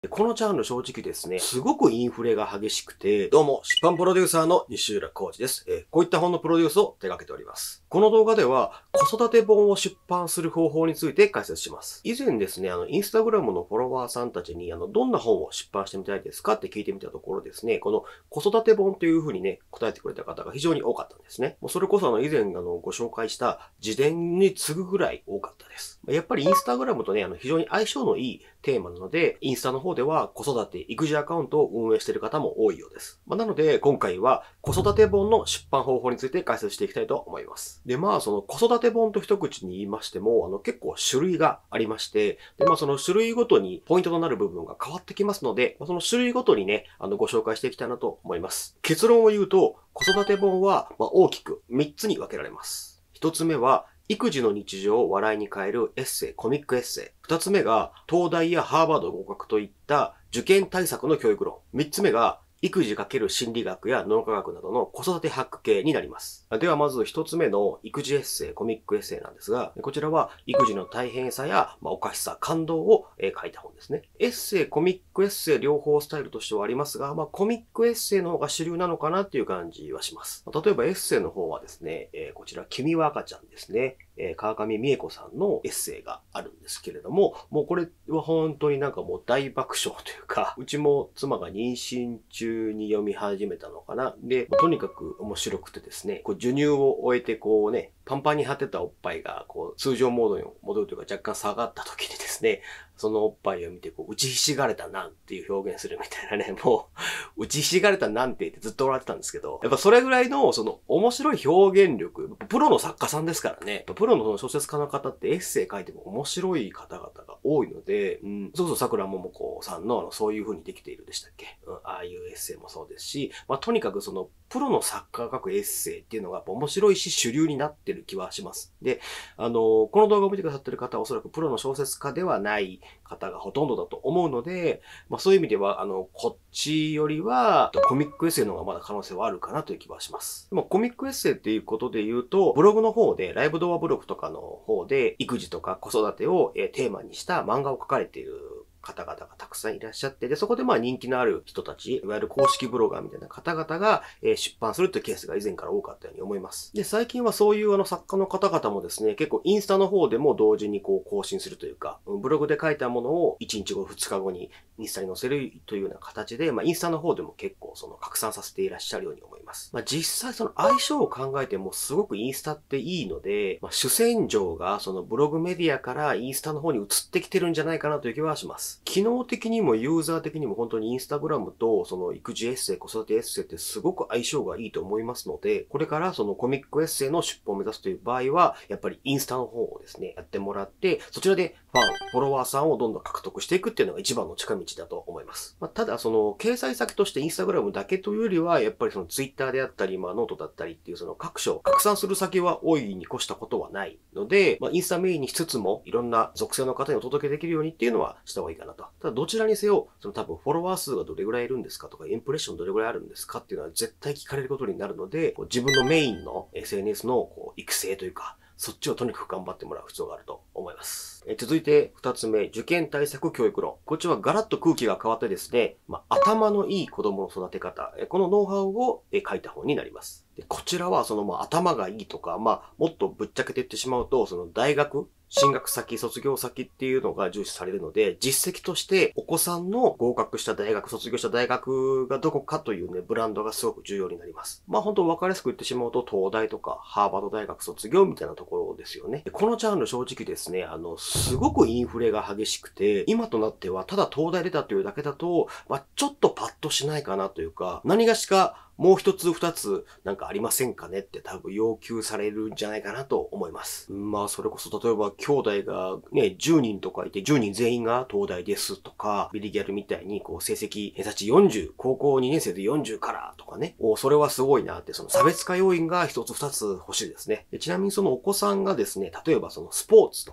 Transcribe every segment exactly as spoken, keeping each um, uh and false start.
このジャンル正直ですね、すごくインフレが激しくて、どうも、出版プロデューサーの西浦浩司です。えーこういった本のプロデュースを手掛けております。この動画では、子育て本を出版する方法について解説します。以前ですね、あの、インスタグラムのフォロワーさんたちに、あの、どんな本を出版してみたいですかって聞いてみたところですね、この子育て本というふうにね、答えてくれた方が非常に多かったんですね。もうそれこそあの、以前あの、ご紹介した自伝に次ぐぐらい多かったです。やっぱりインスタグラムとね、あの、非常に相性のいいテーマなので、インスタの方では子育て、育児アカウントを運営している方も多いようです。まあ、なので、今回は子育て本の出版方法について解説していきたいと思います。で、まあ、その子育て本と一口に言いましても、あの、結構種類がありまして、で、まあ、その種類ごとにポイントとなる部分が変わってきますので、その種類ごとにね、あの、ご紹介していきたいなと思います。結論を言うと、子育て本は、まあ、大きくみっつに分けられます。一つ目は、育児の日常を笑いに変えるエッセイ、コミックエッセイ。二つ目が、東大やハーバード合格といった受験対策の教育論。三つ目が、育児×心理学や脳科学などの子育てハック系になります。ではまず一つ目の育児エッセイ、コミックエッセイなんですが、こちらは育児の大変さや、まあ、おかしさ、感動を、えー、書いた本ですね。エッセイ、コミックエッセイ両方スタイルとしてはありますが、まあ、コミックエッセイの方が主流なのかなっていう感じはします。例えばエッセイの方はですね、えー、こちら、君は赤ちゃんですね。えー、川上美恵子さんのエッセイがあるんですけれども、もうこれは本当になんかもう大爆笑というか、うちも妻が妊娠中に読み始めたのかな。で、とにかく面白くてですね、こう授乳を終えてこうね、パンパンに張ってたおっぱいがこう通常モードに戻るというか若干下がった時にですね、そのおっぱいを見てこう打ちひしがれたなんっていう表現するみたいなね、もう打ちひしがれたなんて言ってずっと笑ってたんですけど、やっぱそれぐらいのその面白い表現力、プロの作家さんですからね、プロの小説家の方ってエッセイ書いても面白い方々が多いので、うん、そうそう桜桃子さんのあのそういう風にできているでしたっけ、うん、ああいうエッセイもそうですし、まあとにかくそのプロの作家が書くエッセイっていうのがやっぱ面白いし主流になってる気はします。で、あの、この動画を見てくださってる方はおそらくプロの小説家ではない方がほとんどだと思うので、まあそういう意味では、あの、こっちよりはコミックエッセイの方がまだ可能性はあるかなという気はします。でもコミックエッセイっていうことで言うと、ブログの方で、ライブ動画ブログとかの方で、育児とか子育てをテーマにした漫画を描かれている方々がたくさんいらっしゃって、で、そこでまあ人気のある人たち、いわゆる公式ブロガーみたいな方々が、えー、出版するというケースが以前から多かったように思います。で、最近はそういうあの作家の方々もですね、結構インスタの方でも同時にこう更新するというか、ブログで書いたものをいちにちご、ふつかごにインスタに載せるというような形で、まあインスタの方でも結構その拡散させていらっしゃるように思います。まあ実際その相性を考えてもすごくインスタっていいので、まあ主戦場がそのブログメディアからインスタの方に移ってきてるんじゃないかなという気はします。機能的ににもユーザー的にも本当にインスタグラムとその育児エッセイ、子育てエッセイってすごく相性がいいと思いますので、これからそのコミックエッセイの出版を目指すという場合は、やっぱりインスタの方をですね、やってもらって、そちらでファン、フォロワーさんをどんどん獲得していくっていうのが一番の近道だと思います。まあ、ただその掲載先としてインスタグラムだけというよりは、やっぱりそのツイッターであったり、まあノートだったりっていうその各所拡散する先は多いに越したことはないので、まあインスタメインにしつつもいろんな属性の方にお届けできるようにっていうのはした方がいいかなと。ただどちらにせよ、その多分フォロワー数がどれぐらいいるんですかとか、インプレッションどれぐらいあるんですかっていうのは絶対聞かれることになるので、自分のメインの エスエヌエス のこう育成というか、そっちをとにかく頑張ってもらう必要があると思います。え続いて二つ目、受験対策教育論。こっちはガラッと空気が変わってですね、まあ、頭のいい子供の育て方、このノウハウを書いた本になります。でこちらはそのまあ頭がいいとか、まあもっとぶっちゃけて言ってしまうと、その大学、進学先、卒業先っていうのが重視されるので、実績としてお子さんの合格した大学、卒業した大学がどこかというね、ブランドがすごく重要になります。まあ本当分かりやすく言ってしまうと、東大とかハーバード大学卒業みたいなところですよね。でこのジャンル正直ですね、あの、すごくインフレが激しくて、今となってはただ東大出たというだけだと、まあちょっとパッとしないかなというか、何がしかもう一つ二つなんかありませんかねって多分要求されるんじゃないかなと思います。まあそれこそ例えば兄弟がね、じゅうにんとかいてじゅうにん全員が東大ですとか、ビリギャルみたいにこう成績偏差値よんじゅう、高校にねん生でよんじゅうからとかね、おそれはすごいなって、その差別化要因が一つ二つ欲しいですね。でちなみにそのお子さんがですね、例えばそのスポーツとか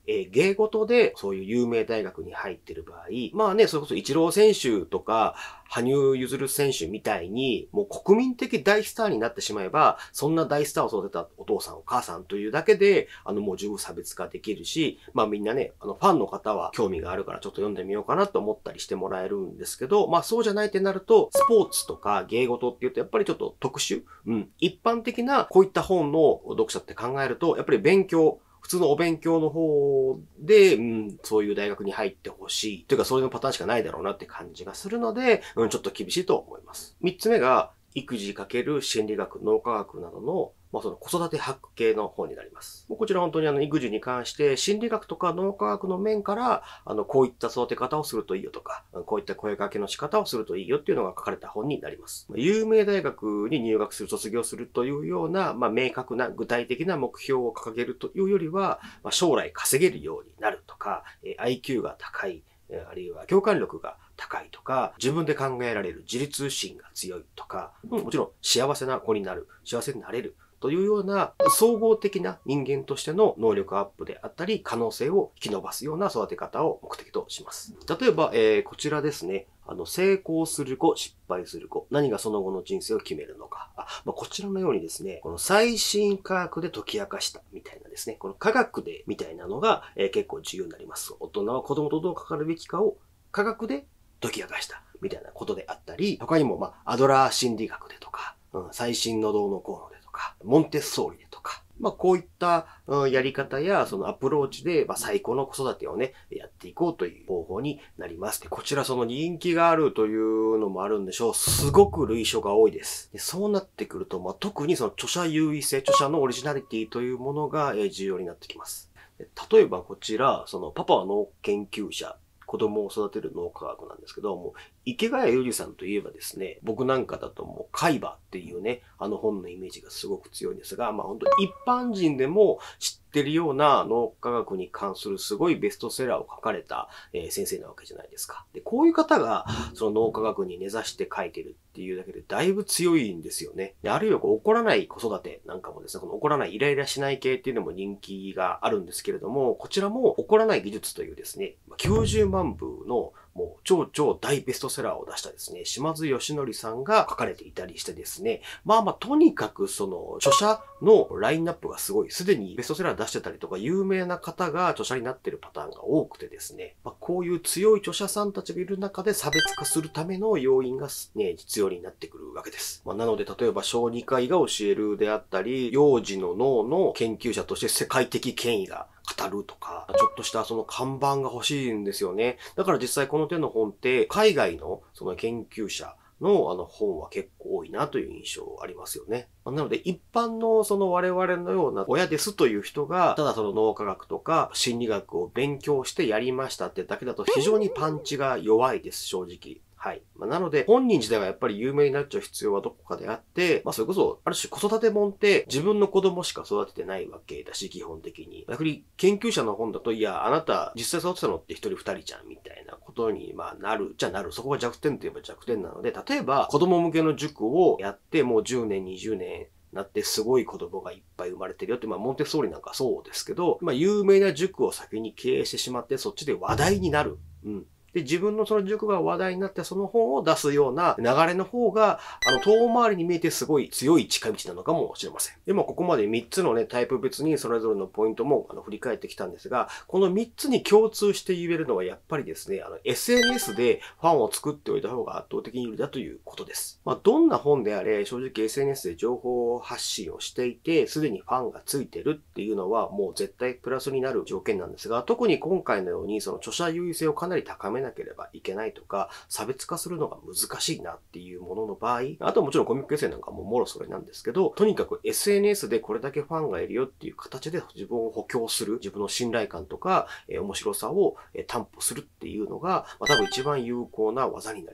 えー、芸事でそういう有名大学に入ってる場合、まあね、それこそイチロー選手とか、羽生結弦選手みたいに、もう国民的大スターになってしまえば、そんな大スターを育てたお父さんお母さんというだけで、あのもう十分差別化できるし、まあみんなね、あのファンの方は興味があるからちょっと読んでみようかなと思ったりしてもらえるんですけど、まあそうじゃないってなると、スポーツとか芸事って言うとやっぱりちょっと特殊、うん、一般的なこういった本の読者って考えると、やっぱり勉強、普通のお勉強の方で、うん、そういう大学に入ってほしい。というか、そういうパターンしかないだろうなって感じがするので、うん、ちょっと厳しいと思います。三つ目が、育児×心理学、脳科学などの、まあ、その子育てハック系の本になります。こちら本当にあの育児に関して心理学とか脳科学の面から、あの、こういった育て方をするといいよとか、こういった声かけの仕方をするといいよっていうのが書かれた本になります。有名大学に入学する、卒業するというような、まあ、明確な具体的な目標を掲げるというよりは、まあ、将来稼げるようになるとか、アイキュー が高い、あるいは共感力が高いとか、自分で考えられる自立心が強いとか、うん、もちろん幸せな子になる、幸せになれるというような総合的な人間としての能力アップであったり、可能性を引き伸ばすような育て方を目的とします。例えば、えー、こちらですね。あの、成功する子、失敗する子、何がその後の人生を決めるのか。あ、まあ、こちらのようにですね、この最新科学で解き明かしたみたいなですね、この科学でみたいなのが、えー、結構重要になります。大人は子供とどう関わるべきかを科学で解き明かしたみたいなことであったり、他にも、まあ、アドラー心理学でとか、うん、最新のどうのこうのでとか、モンテッソーリでとか、まあ、こういった、うん、やり方や、そのアプローチで、まあ、最高の子育てをね、やっていこうという方法になります。で、こちらその人気があるというのもあるんでしょう。すごく類書が多いです。でそうなってくると、まあ、特にその著者優位性、著者のオリジナリティというものが、えー、重要になってきます。で例えばこちら、そのパパは脳研究者、子供を育てる脳科学なんですけども、池谷裕二さんといえばですね、僕なんかだともう海馬っていうね、あの本のイメージがすごく強いんですが、まあ本当一般人でも知ってるような脳科学に関するすごいベストセラーを書かれた、えー、先生なわけじゃないですか。で、こういう方がその脳科学に根ざして書いてるっていうだけでだいぶ強いんですよね。で、あるいはこう怒らない子育てなんかもですね、この怒らないイライラしない系っていうのも人気があるんですけれども、こちらも怒らない技術というですね、きゅうじゅうまんぶのもう超超大ベストセラーを出したですね、島津義則さんが書かれていたりしてですね、まあまあとにかくその著者のラインナップがすごい、すでにベストセラー出してたりとか有名な方が著者になっているパターンが多くてですね、まあ、こういう強い著者さんたちがいる中で差別化するための要因がね、必要になってくるわけです。まあ、なので例えば小児科医が教えるであったり、幼児の脳の研究者として世界的権威が語るとか、ちょっとしたその看板が欲しいんですよね。だから実際この手の本って海外のその研究者のあの本は結構多いなという印象ありますよね。なので一般のその我々のような親ですという人がただその脳科学とか心理学を勉強してやりましたってだけだと非常にパンチが弱いです、正直。はい。まあ、なので、本人自体がやっぱり有名になっちゃう必要はどこかであって、まあ、それこそ、ある種子育て本って自分の子供しか育ててないわけだし、基本的に。逆に研究者の本だと、いや、あなた実際育てたのって一人二人じゃん、みたいなことに、まあ、なる、じゃなる。そこが弱点といえば弱点なので、例えば、子供向けの塾をやって、もうじゅうねん、にじゅうねん、なってすごい子供がいっぱい生まれてるよって、まあ、モンテッソーリなんかそうですけど、まあ、有名な塾を先に経営してしまって、そっちで話題になる。うん。で、自分のその塾が話題になってその本を出すような流れの方が、あの、遠回りに見えてすごい強い近道なのかもしれません。でも、ここまでみっつのね、タイプ別にそれぞれのポイントも、あの、振り返ってきたんですが、このみっつに共通して言えるのはやっぱりですね、あの、エスエヌエス でファンを作っておいた方が圧倒的に有利だということです。まあ、どんな本であれ、正直 エスエヌエス で情報発信をしていて、すでにファンがついてるっていうのは、もう絶対プラスになる条件なんですが、特に今回のように、その著者優位性をかなり高めなければいけないとか、差別化するのが難しいなっていうものの場合、あとはもちろんコミックエッセイなんかももろそれなんですけど、とにかく エスエヌエス でこれだけファンがいるよっていう形で自分を補強する、自分の信頼感とか、えー、面白さを、えー、担保するっていうのが、まあ、多分一番有効な技になります。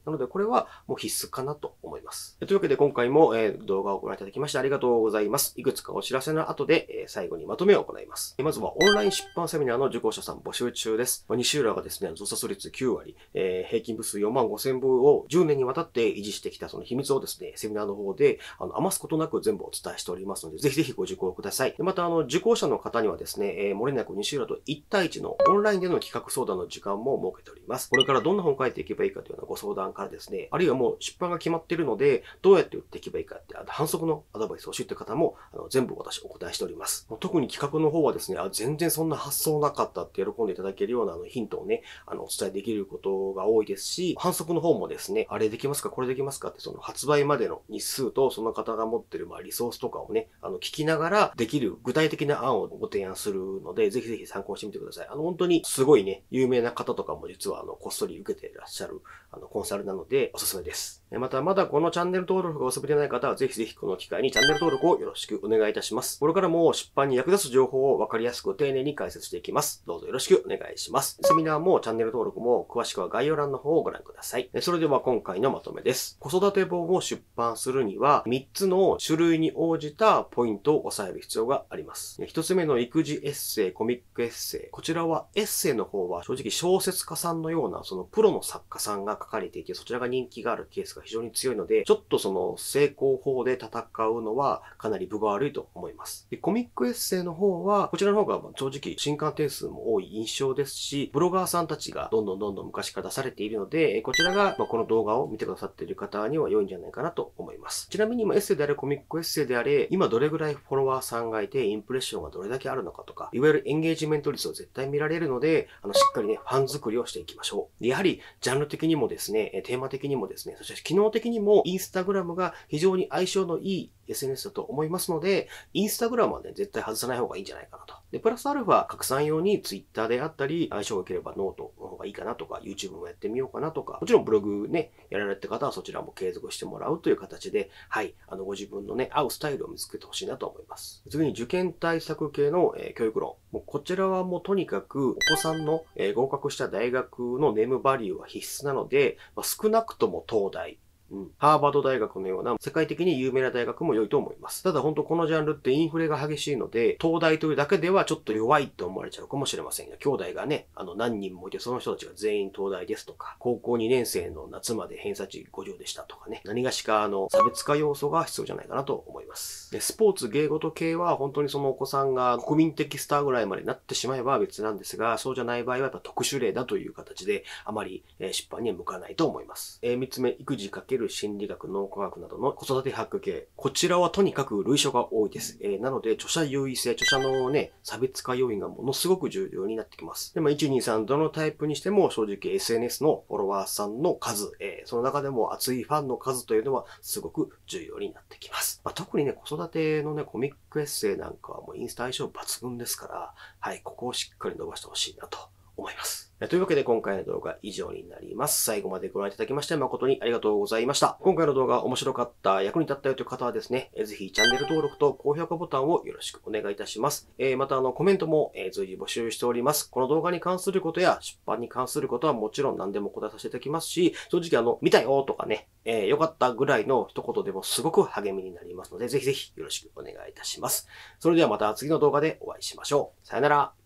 なのでこれはもう必須かなと思います。というわけで今回も、えー、動画をご覧いただきましてありがとうございます。いくつかお知らせの後で、えー、最後にまとめを行います。まずはオンライン出版セミナーの受講者さん募集中です。西浦がですね、増刷率きゅうわり、えー、平均部数よんまんごせんぶをじゅうねんにわたって維持してきたその秘密をですね、セミナーの方であの余すことなく全部お伝えしておりますので、ぜひぜひご受講ください。でまたあの受講者の方にはですね、えー、漏れなく西浦といち対いちのオンラインでの企画相談の時間も設けております。これからどんな本を書いていけばいいかというようなご相談からですね、あるいはもう出版が決まっているので、どうやって売っていけばいいかって反則のアドバイスを知っている方もあの全部私お答えしております。特に企画の方はですね、あ全然そんな発想なかったって喜んでいただけるようなあのヒントをね、あのお伝えできることが多いですし、反則の方もですね、あれできますか、これできますかってその発売までの日数とその方が持っているまあリソースとかをね、あの聞きながらできる具体的な案をご提案するので、ぜひぜひ参考にしてみてください。あの本当にすごいね、有名な方とかも実はあのこっそり受けていらっしゃるあのコンサルなのでおすすめです。またまだこのチャンネル登録がお済みでない方はぜひぜひこの機会にチャンネル登録をよろしくお願いいたします。これからも出版に役立つ情報をわかりやすく丁寧に解説していきます。どうぞよろしくお願いします。セミナーもチャンネル登録も詳しくは概要欄の方をご覧ください。それでは今回のまとめです。子育て本を出版するにはみっつの種類に応じたポイントを押さえる必要があります。ひとつめの育児エッセイ、コミックエッセイ。こちらはエッセイの方は正直小説家さんのようなそのプロの作家さんが書かれていてそちらが人気があるケースが非常に強いので、ちょっとその成功法で戦うのはかなり分が悪いと思います。でコミックエッセイの方は、こちらの方が正直新刊点数も多い印象ですし、ブロガーさんたちがどんどんどんどん昔から出されているので、こちらがこの動画を見てくださっている方には良いんじゃないかなと思います。ちなみにエッセイであれコミックエッセイであれ、今どれぐらいフォロワーさんがいて、インプレッションがどれだけあるのかとか、いわゆるエンゲージメント率を絶対見られるので、あのしっかりね、ファン作りをしていきましょう。やはり、ジャンル的にもですね、テーマ的にもですね、そして機能的にもインスタグラムが非常に相性のいいエスエヌエス だと思いますので、インスタグラムはね、絶対外さない方がいいんじゃないかなと。で、プラスアルファ、拡散用に Twitter であったり、相性が良ければノートの方がいいかなとか、YouTube もやってみようかなとか、もちろんブログね、やられた方はそちらも継続してもらうという形で、はい、あの、ご自分のね、合うスタイルを見つけてほしいなと思います。次に受験対策系の、えー、教育論。もうこちらはもうとにかく、お子さんの、えー、合格した大学のネームバリューは必須なので、まあ、少なくとも東大、うん、ハーバード大学のような世界的に有名な大学も良いと思います。ただ本当このジャンルってインフレが激しいので、東大というだけではちょっと弱いと思われちゃうかもしれませんが、兄弟がね、あの何人もいてその人たちが全員東大ですとか、高校にねん生の夏まで偏差値ごじゅうでしたとかね、何がしかあの差別化要素が必要じゃないかなと思います。でスポーツ、芸事系は本当にそのお子さんが国民的スターぐらいまでなってしまえば別なんですが、そうじゃない場合はやっぱ特殊例だという形で、あまり出版には向かないと思います。みっつめ、育児×心理学の脳科学などの子育てハック系。こちらはとにかく類書が多いです。えー、なので、著者優位性、著者のね、差別化要因がものすごく重要になってきます。でも、いち、に、さん、どのタイプにしても、正直 エスエヌエス のフォロワーさんの数、えー、その中でも熱いファンの数というのは、すごく重要になってきます。まあ、特にね、子育てのね、コミックエッセイなんかはもうインスタ相性抜群ですから、はい、ここをしっかり伸ばしてほしいなと思います。というわけで今回の動画は以上になります。最後までご覧いただきまして誠にありがとうございました。今回の動画面白かった、役に立ったよという方はですね、ぜひチャンネル登録と高評価ボタンをよろしくお願いいたします。えー、またあのコメントも、えー、随時募集しております。この動画に関することや出版に関することはもちろん何でも答えさせていただきますし、正直あの、見たよとかね、えー、よかったぐらいの一言でもすごく励みになりますので、ぜひぜひよろしくお願いいたします。それではまた次の動画でお会いしましょう。さよなら。